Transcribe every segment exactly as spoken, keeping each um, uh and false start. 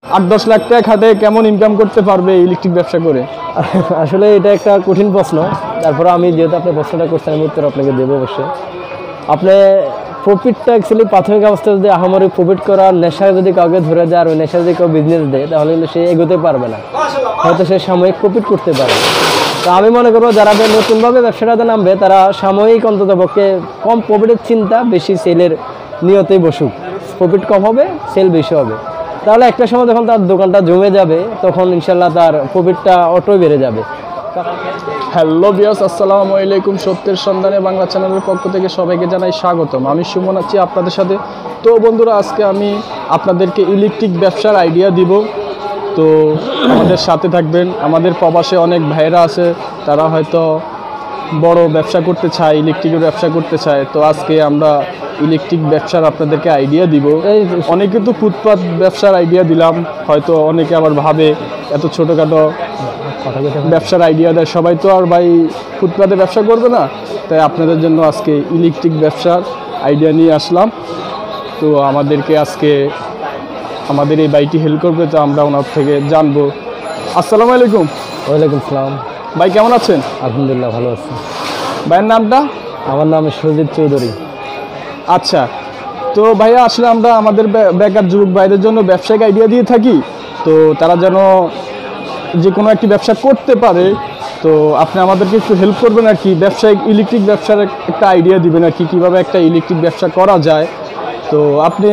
আট দশ লাখ টাকা খাটে কেমন ইনকাম করতে পারবে ইলেকট্রিক ব্যবসা করে? আসলে এটা একটা কঠিন প্রশ্ন, তারপরে আমি যেহেতু আপনি প্রশ্নটা করছেন আমি উত্তর আপনাকে দেবো অবশ্যই। আপনি প্রফিটটা অ্যাকচুয়ালি প্রাথমিক অবস্থায় যদি আহামরি প্রফিট করার নেশা যদি কাউকে ধরে দেয় আর ওই নেশা যদি কেউ বিজনেস দেয় তাহলে কিন্তু সে এগোতে পারবে না, হয়তো সে সাময়িক প্রফিট করতে পারে। তো আমি মনে করবো যারা নতুনভাবে ব্যবসাটাতে নামবে তারা সাময়িক অন্তত পক্ষে কম প্রফিটের চিন্তা বেশি সেলের নিয়তেই বসুক, প্রফিট কম হবে সেল বেশি হবে, তাহলে একটা সময় যখন তার দোকানটা জমে যাবে তখন ইনশাল্লাহ তার প্রফিটটা অটোই বেড়ে যাবে। হ্যালো ভিউয়ার্স, আসসালামু আলাইকুম। সত্যের সন্ধানে বাংলা চ্যানেলের পক্ষ থেকে সবাইকে জানাই স্বাগতম। আমি সুমন আছি আপনাদের সাথে। তো বন্ধুরা, আজকে আমি আপনাদেরকে ইলেকট্রিক ব্যবসার আইডিয়া দিব, তো আমাদের সাথে থাকবেন। আমাদের প্রবাসে অনেক ভাইয়েরা আছে, তারা হয়তো বড় ব্যবসা করতে চায়, ইলেকট্রিকের ব্যবসা করতে চায়। তো আজকে আমরা ইলেকট্রিক ব্যবসার আপনাদেরকে আইডিয়া দিব। অনেকে তো ফুটপাত ব্যবসার আইডিয়া দিলাম, হয়তো অনেকে আবার ভাবে এত ছোটোখাটো ব্যবসার আইডিয়া দেয়, সবাই তো আর ভাই ফুটপাতে ব্যবসা করবে না। তাই আপনাদের জন্য আজকে ইলেকট্রিক ব্যবসার আইডিয়া নিয়ে আসলাম। তো আমাদেরকে আজকে আমাদের এই ভাইটি হেল্প করবে, তো আমরা ওনার থেকে জানবো। আসসালামু আলাইকুম। ওয়ালাইকুম সালাম। ভাই কেমন আছেন? আলহামদুলিল্লাহ ভালো আছি। ভাইয়ের নামটা? আমার নাম সুজিত চৌধুরী। আচ্ছা, তো ভাইয়া আসলে আমরা আমাদের বেকার যুবক ভাইদের জন্য ব্যবসায়িক আইডিয়া দিয়ে থাকি, তো তারা যেন যে কোনো একটি ব্যবসা করতে পারে। তো আপনি আমাদেরকে একটু হেল্প করবেন আর কি, ব্যবসায়িক ইলেকট্রিক ব্যবসার একটা আইডিয়া দিবেন আর কি, কীভাবে একটা ইলেকট্রিক ব্যবসা করা যায়। তো আপনি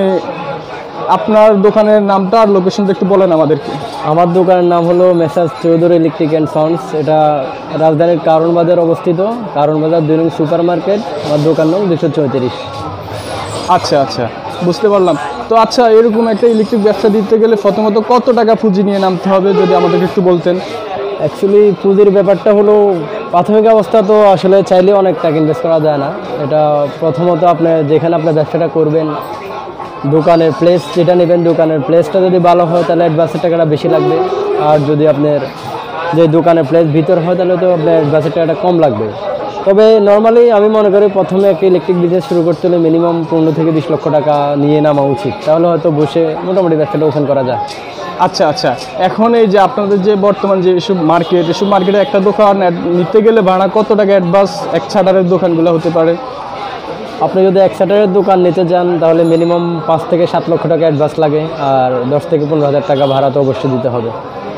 আপনার দোকানের নামটা আর লোকেশনটা একটু বলেন আমাদেরকে। আমার দোকানের নাম হলো messrs Chowdhury electric and sounds. এটা রাজধানীর কারণ বাজার অবস্থিত, কারণ বাজার দুই নং সুপার মার্কেট। আমার দোকান নং দুশো চৌত্রিশ। আচ্ছা আচ্ছা, বুঝতে পারলাম। তো আচ্ছা, এরকম একটা ইলেকট্রিক ব্যবসা দিতে গেলে প্রথমত কত টাকা পুঁজি নিয়ে নামতে হবে যদি আমাদেরকে একটু বলতেন। অ্যাকচুয়ালি পুঁজির ব্যাপারটা হলো প্রাথমিক অবস্থা তো আসলে চাইলে অনেক টাকা ইনভেস্ট করা যায় না। এটা প্রথমত আপনি যেখানে আপনার ব্যবসাটা করবেন, দোকানের প্লেস যেটা নেবেন, দোকানের প্লেসটা যদি ভালো হয় তাহলে অ্যাডভান্সের টাকাটা বেশি লাগবে, আর যদি আপনার যে দোকানের প্লেস ভিতর হয় তাহলে তো আপনার অ্যাডভান্সের টাকাটা কম লাগবে। তবে নর্মালি আমি মনে করি প্রথমে একটা ইলেকট্রিক বিজনেস শুরু করতে হলে মিনিমাম পনেরো থেকে বিশ লক্ষ টাকা নিয়ে নামা উচিত, তাহলে হয়তো বসে মোটামুটি ব্যবসাটা ওপেন করা যায়। আচ্ছা আচ্ছা, এখন এই যে আপনাদের যে বর্তমান যে এসব মার্কেট, এসব মার্কেটে একটা দোকান নিতে গেলে ভাড়া কত টাকা অ্যাডভান্স এক ছাটারের দোকানগুলো হতে পারে? আপনি যদি এক শাটারের দোকান নিতে যান তাহলে মিনিমাম পাঁচ থেকে সাত লক্ষ টাকা অ্যাডভান্স লাগে, আর দশ থেকে পনেরো হাজার টাকা ভাড়া তো অবশ্যই দিতে হবে।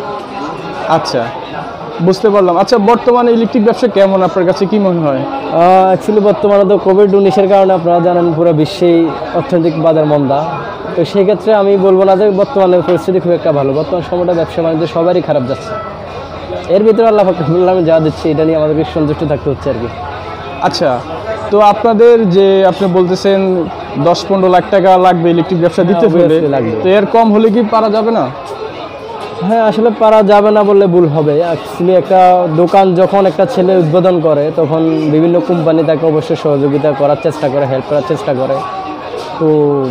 আচ্ছা, বুঝতে পারলাম। আচ্ছা, বর্তমানে ইলেকট্রিক ব্যবসা কেমন আপনার কাছে কি মনে হয়? অ্যাকচুয়ালি বর্তমানে তো কোভিড উনিশের কারণে আপনারা জানেন পুরো বিশ্বেই অর্থনৈতিক বাজার মন্দা। তো সেই ক্ষেত্রে আমি বলবো না যে বর্তমানে পরিস্থিতি খুব একটা ভালো, বর্তমান সময়টা ব্যবসা বাণিজ্য সবারই খারাপ যাচ্ছে। এর ভিতরে আল্লাহ ফাকরুল্লাহ আমি যা দিচ্ছি এটা নিয়ে আমাদেরকে সন্তুষ্ট থাকতে হচ্ছে আর কি। আচ্ছা, তো আপনাদের যে আপনি বলতেছেন দশ পনেরো লাখ টাকা লাগবে ইলেকট্রিক ব্যবসা দিতে হলে, তো এর কম হলে কি পারা যাবে না? হ্যাঁ, আসলে পারা যাবে না বললে ভুল হবে। অ্যাকচুয়ালি একটা দোকান যখন একটা ছেলে উদ্বোধন করে তখন বিভিন্ন কোম্পানি তাকে অবশ্যই সহযোগিতা করার চেষ্টা করে, হেল্প করার চেষ্টা করে। তো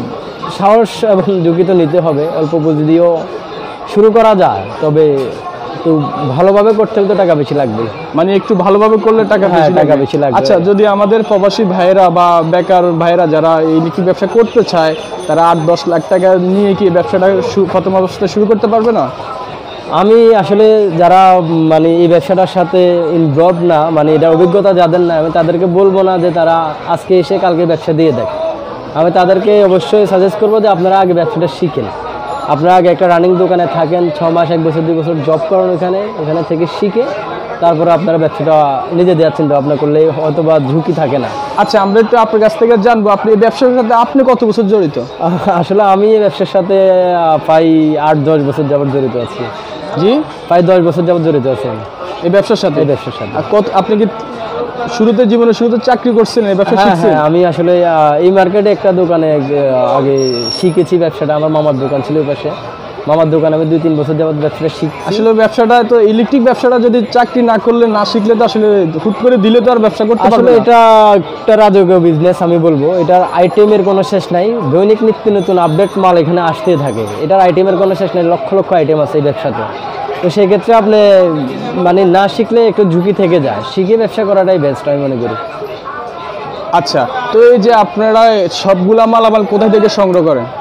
সাহস এবং ঝুঁকি তো নিতে হবে, অল্প পুঁজি দিয়েও শুরু করা যায়, তবে একটু ভালোভাবে করতে হলে তো টাকা বেশি লাগবে। মানে একটু ভালোভাবে করলে টাকা বেশি টাকা বেশি লাগবে। আচ্ছা, যদি আমাদের প্রবাসী ভাইয়েরা বা বেকার ভাইয়েরা যারা এই ইলেকট্রিক ব্যবসা করতে চায়, তারা আট দশ লাখ টাকা নিয়ে কি ব্যবসাটা প্রথম অবস্থায় শুরু করতে পারবে না? আমি আসলে যারা মানে এই ব্যবসাটার সাথে ইনভলভ না, মানে এটা অভিজ্ঞতা যাদের না, আমি তাদেরকে বলবো না যে তারা আজকে এসে কালকে ব্যবসা দিয়ে দেয়। আমি তাদেরকে অবশ্যই সাজেস্ট করবো যে আপনারা আগে ব্যবসাটা শিখেন, আপনারা আগে একটা রানিং দোকানে থাকেন, ছ মাস এক বছর দুই বছর জব করেন ওখানে, ওখানে থেকে শিখে তারপরে আপনারা ব্যবসাটা নিজে দেওয়ার চিন্তা ভাবনা করলে হয়তো বা ঝুঁকি থাকে না। আচ্ছা, আমরা একটু আপনার কাছ থেকে জানবো, আপনি এই ব্যবসার সাথে আপনি কত বছর জড়িত? আসলে আমি এই ব্যবসার সাথে প্রায় আট দশ বছর যাবত জড়িত আছি। জি, প্রায় দশ বছর যাবত জড়িত আছি এই ব্যবসার সাথে। এই ব্যবসার সাথে কত আপনি কি শুরুতে জীবনে শুরুতে চাকরি করছেন এই ব্যবসা শিখছেন? হ্যাঁ, আমি আসলে এই মার্কেটে একটা দোকানে আগে শিখেছি ব্যবসাটা, আমার মামার দোকান ছিল ওই পাশে, মামার দোকান আমি দুই তিন বছর যাবত ব্যবসাটা শিখছি। আসলে ব্যবসাটা তো ইলেকট্রিক ব্যবসাটা যদি চাকরি না করলে না শিখলে তো আসলে হুট করে দিলে তো আর ব্যবসা করতে পারবে না। আসলে এটা একটা রাজকীয় বিজনেস আমি বলবো, এটার আইটেমের কোনো শেষ নাই, দৈনিক নিত্য নতুন আপডেট মাল এখানে আসতেই থাকে, এটার আইটেমের কোনো শেষ নাই, লক্ষ লক্ষ আইটেম আছে এই ব্যবসাতে। তো সেই ক্ষেত্রে আপনি মানে না শিখলে একটু ঝুঁকি থেকে যায়, শিখে ব্যবসা করাটাই বেস্ট আমি মনে করি। আচ্ছা, তো এই যে আপনারা সবগুলা মালামাল কোথা থেকে সংগ্রহ করেন?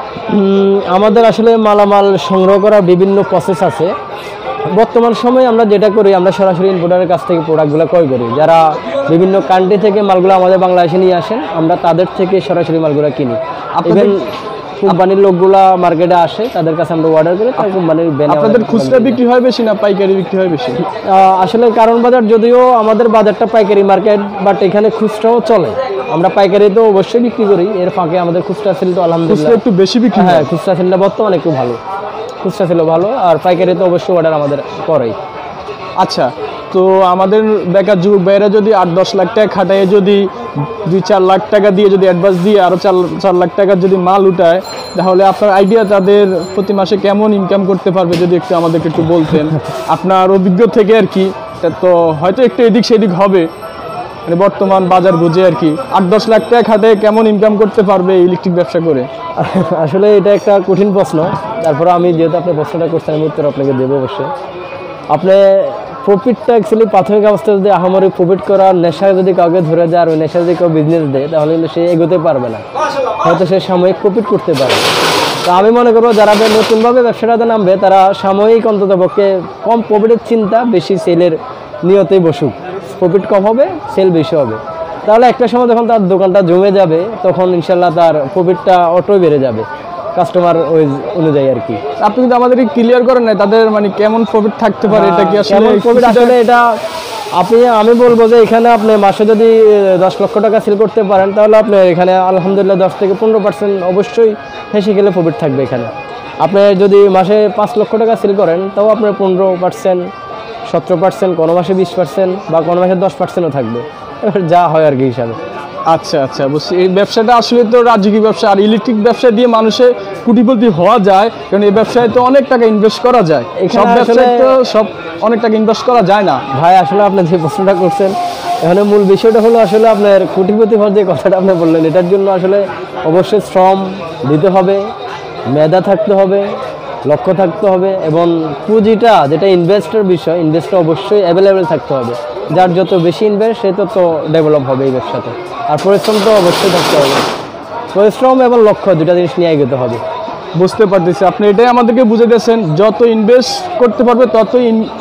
উম, আমাদের আসলে মালামাল সংগ্রহ করার বিভিন্ন প্রসেস আছে। বর্তমান সময়ে আমরা যেটা করি, আমরা সরাসরি ইম্পোর্টারের কাছ থেকে প্রোডাক্টগুলো ক্রয় করি। যারা বিভিন্ন কান্ট্রি থেকে মালগুলো আমাদের বাংলাদেশে নিয়ে আসেন, আমরা তাদের থেকে সরাসরি মালগুলো কিনি। ইভেন কোম্পানির লোকগুলা মার্কেটে আসে, তাদের কাছে আমরা অর্ডার করি, তার কোম্পানির ব্যানার। আপনাদের খুচরা বিক্রি হয় বেশি না পাইকারি বিক্রি হয় বেশি? আহ, আসলে কারণ বাজার, যদিও আমাদের বাজারটা পাইকারি মার্কেট, বাট এখানে খুচরাও চলে। আমরা পাইকারি তো অবশ্যই বিক্রি করি, এর ফাঁকে আমাদের খুচরা সেল তো আলহামদুলিল্লাহ একটু বেশি বিক্রি। হ্যাঁ, খুচরা সেলটা বর্তমানে একটু ভালো, খুচরা সেলও ভালো, আর পাইকারি তো অবশ্যই অর্ডার আমাদের করেই। আচ্ছা, তো আমাদের বেকার যুবক ভাইয়েরা যদি আট দশ লাখ টাকা খাটায় যদি দুই চার লাখ টাকা দিয়ে যদি অ্যাডভান্স দিয়ে আরও চার চার লাখ টাকার যদি মাল উঠায়, তাহলে আপনার আইডিয়া তাদের প্রতি মাসে কেমন ইনকাম করতে পারবে যদি একটু আমাদেরকে একটু বলতেন আপনার অভিজ্ঞ থেকে আর কি। তো হয়তো একটু এদিক সেদিক হবে, মানে বর্তমান বাজার বুঝে আর কি, আট দশ লাখ টাকা খাটায় কেমন ইনকাম করতে পারবে ইলেকট্রিক ব্যবসা করে? আসলে এটা একটা কঠিন প্রশ্ন, তারপরে আমি যেহেতু আপনি প্রশ্নটা করছেন আমি উত্তর আপনাকে দেবো অবশ্যই। আপনি প্রফিটটা অ্যাকচুয়ালি প্রাথমিক অবস্থায় যদি আহামরি প্রফিট করার নেশা যদি কাউকে ধরে যায় আর ওই নেশা যদি কেউ বিজনেস দেয়, তাহলে কিন্তু সে এগোতে পারবে না, হয়তো সে সাময়িক প্রফিট করতে পারে। তো আমি মনে করবো যারা নতুনভাবে ব্যবসাটাতে নামবে, তারা সাময়িক অন্তত পক্ষে কম প্রফিটের চিন্তা, বেশি সেলের নিয়তেই বসুক। প্রফিট কম হবে, সেল বেশি হবে, তাহলে একটা সময় যখন তার দোকানটা জমে যাবে, তখন ইনশাল্লাহ তার প্রফিটটা অটোই বেড়ে যাবে, কাস্টমার ওই অনুযায়ী আর কি। আপনি কিন্তু আমাদেরকে ক্লিয়ার করেন না তাদের মানে কেমন প্রফিট থাকতে পারে, এটা কি আসলে প্রফিট আসলে এটা আপনি, আমি বলবো যে এখানে আপনি মাসে যদি দশ লক্ষ টাকা সেল করতে পারেন, তাহলে আপনি এখানে আলহামদুলিল্লাহ দশ থেকে পনেরো পার্সেন্ট অবশ্যই হেসে গেলে প্রফিট থাকবে এখানে। আপনি যদি মাসে পাঁচ লক্ষ টাকা সেল করেন, তাও আপনার পনেরো পার্সেন্ট, সতেরো পার্সেন্ট, কোনো মাসে বিশ পার্সেন্ট বা কোনো মাসে দশ পার্সেন্টও থাকবে, যা হয় আর কি হিসাবে। আচ্ছা আচ্ছা, বুঝছি। এই ব্যবসাটা আসলে তো রাজকীয় ব্যবসা, আর ইলেকট্রিক ব্যবসা দিয়ে মানুষের কোটিপতি হওয়া যায়, কারণ এই ব্যবসায় তো অনেক টাকা ইনভেস্ট করা যায়। সব ব্যবসায় তো সব অনেক টাকা ইনভেস্ট করা যায় না ভাই। আসলে আপনি যে প্রশ্নটা করছেন, এখানে মূল বিষয়টা হলো আসলে আপনার কোটিপতি হওয়ার যে কথাটা আপনি বললেন, এটার জন্য আসলে অবশ্যই শ্রম দিতে হবে, মেধা থাকতে হবে, লক্ষ্য থাকতে হবে, এবং পুঁজিটা যেটা ইনভেস্টের বিষয়, ইনভেস্টটা অবশ্যই অ্যাভেলেবেল থাকতে হবে। যার যত বেশি ইনভেস্ট, সে তত ডেভেলপ হবে এই ব্যবসাতে। আর পরিশ্রম তো অবশ্যই থাকতে হবে, পরিশ্রম এবং লক্ষ্য দুটা জিনিস নিয়ে এগোতে হবে। বুঝতে পারতেছি, আপনি এটাই আমাদেরকে বুঝে দিয়েছেন, যত ইনভেস্ট করতে পারবে তত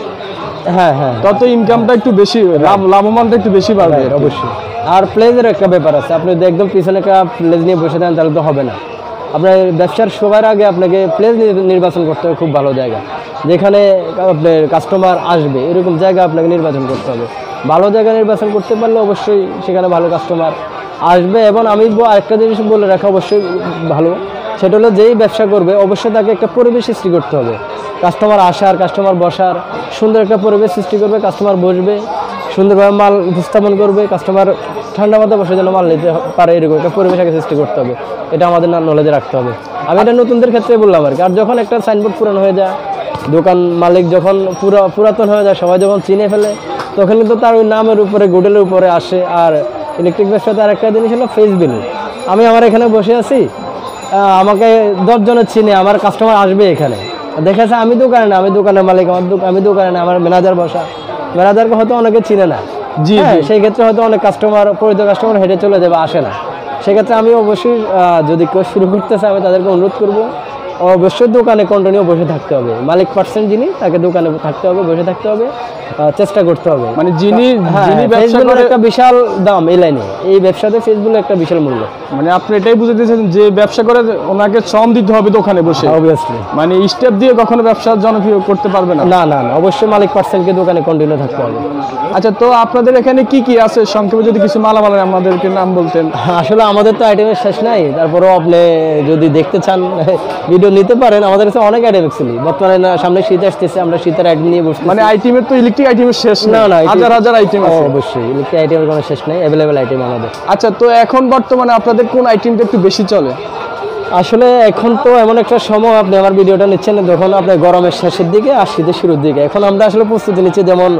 হ্যাঁ হ্যাঁ তত ইনকামটা একটু বেশি, লাভ লাভমানটা একটু বেশি বাড়বে অবশ্যই। আর প্লেজের একটা ব্যাপার আছে, আপনি যদি একদম পিছনে একটা প্লেজ নিয়ে বসে দেন, তাহলে তো হবে না। আপনার ব্যবসার সবার আগে আপনাকে প্লেস নির্বাচন করতে হবে, খুব ভালো জায়গা যেখানে আপনার কাস্টমার আসবে, এরকম জায়গা আপনাকে নির্বাচন করতে হবে। ভালো জায়গা নির্বাচন করতে পারলে অবশ্যই সেখানে ভালো কাস্টমার আসবে। এবং আমি আরেকটা জিনিস বলে রাখা অবশ্যই ভালো, সেটা হলো যেই ব্যবসা করবে অবশ্যই তাকে একটা পরিবেশ সৃষ্টি করতে হবে, কাস্টমার আসার, কাস্টমার বসার সুন্দর একটা পরিবেশ সৃষ্টি করবে। কাস্টমার বসবে, সুন্দরভাবে মাল উপস্থাপন করবে, কাস্টমার ঠান্ডা মাথায় বসে যেন মাল নিতে পারে, এরকম একটা পরিবেশ আগে সৃষ্টি করতে হবে। এটা আমাদের নলেজে রাখতে হবে। আমি এটা নতুনদের ক্ষেত্রে বললাম আর কি। আর যখন একটা সাইনবোর্ড পুরানো হয়ে যায়, দোকান মালিক যখন পুরা পুরাতন হয়ে যায়, সবাই যখন চিনে ফেলে, তখন কিন্তু তার ওই নামের উপরে, গোডেলের উপরে আসে। আর ইলেকট্রিক ব্যবসাতে আর একটা জিনিস হলো ফেস ভ্যালু। আমি আমার এখানে বসে আছি, আমাকে দশজনের চিনে, আমার কাস্টমার আসবে এখানে, দেখেছে আমি দোকানে না, আমি দোকানের মালিক, আমার আমি দোকানে না, আমার ম্যানেজার বসা, ম্যানেজারকে হয়তো অনেকে চিনে না। জি, সেই ক্ষেত্রে হয়তো অনেক কাস্টমার, পরিচিত কাস্টমার হেঁটে চলে যাবে, আসে না। সেক্ষেত্রে আমি অবশ্যই যদি কেউ শুরু করতে চাই, আমি তাদেরকে অনুরোধ করবো অবশ্যই দোকানে কন্টিনিউ বসে থাকতে হবে। মালিক পার্সেন্ট যিনি, তাকে দোকানে থাকতে হবে, বসে থাকতে হবে, চেষ্টা করতে হবে। মানে যিনি যিনি ব্যবসা করে, একটা বিশাল দাম এই লাইনে, এই ব্যবসাতে ফেসবুকের একটা বিশাল মূল্য। মানে আপনি এটাই বুঝে দিয়েছেন যে ব্যবসা করে ওনাকে শ্রম দিতে হবে দোকানে বসে, অবভিয়াসলি। মানে স্টেপ দিয়ে কখনো ব্যবসা জনপ্রিয় করতে পারবে না। না না না, অবশ্যই মালিক পার্সেন্টকে দোকানে কন্টিনিউ থাকতে হবে। আচ্ছা, তো আপনাদের এখানে কি কি আছে সংক্ষেপে যদি কিছু মালামাল আমাদেরকে নাম বলতেন? আসলে আমাদের তো আইটেমের শেষ নাই, তারপরেও আপনি যদি দেখতে চান ভিডিও নিতে পারেন। আমাদের কাছে অনেক আইটেম অ্যাকচুয়ালি, বর্তমানে না সামনে শীত আসতেছে, আমরা শীতের আইটেম নিয়ে বসছি। মানে আইটেমের তো ইলেকট্রিক আইটেমের শেষ না না, হাজার হাজার আইটেম আছে। অবশ্যই ইলেকট্রিক আইটেমের কোনো শেষ নাই, অ্যাভেলেবেল আইটেম আমাদের। আচ্ছা, তো এখন বর্তমানে আপনাদের কোন আইটেমটা একটু বেশি চলে? আসলে এখন তো এমন একটা সময়, আপনি আমার ভিডিওটা নিচ্ছেন যখন আপনার গরমের শেষের দিকে আর শীতের শুরুর দিকে, এখন আমরা আসলে প্রস্তুতি নিচ্ছি, যেমন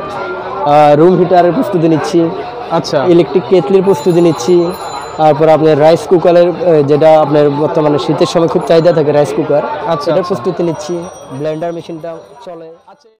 রুম হিটারের প্রস্তুতি নিচ্ছি, আচ্ছা, ইলেকট্রিক কেটলির প্রস্তুতি নিচ্ছি, তারপর আপনার রাইস কুকারের, যেটা আপনার বর্তমানে শীতের সময় খুব চাহিদা থাকে রাইস কুকার, আচ্ছা, এটার প্রস্তুতি নিচ্ছি। ব্লেন্ডার মেশিনটা চলে।